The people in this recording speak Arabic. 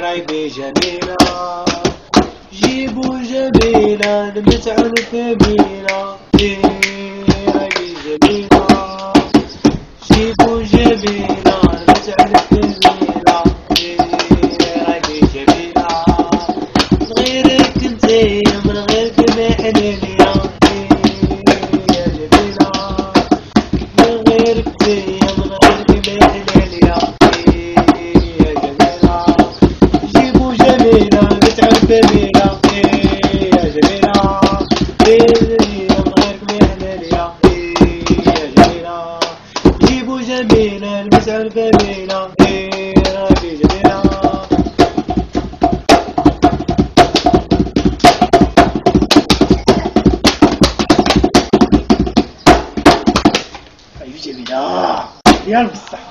رايبي جميلة جيبوا جميلة المتعة الكبيرة رايبي جميلة جيبوا جميلة المتعة الكبيرة رايبي جميلة من غيرك انتي من غيرك ما حلاليا يا جميلة من غيرك انتي من غيرك ما حلاليا يا جميلة جيبوا جميلة المتعة الكبيرة يا جميلة من غيرك ما حلاليا يا جميلة جيبوا جميلة المتعة الكبيرة رايبي جميلة. أيوة جميلة يا بصح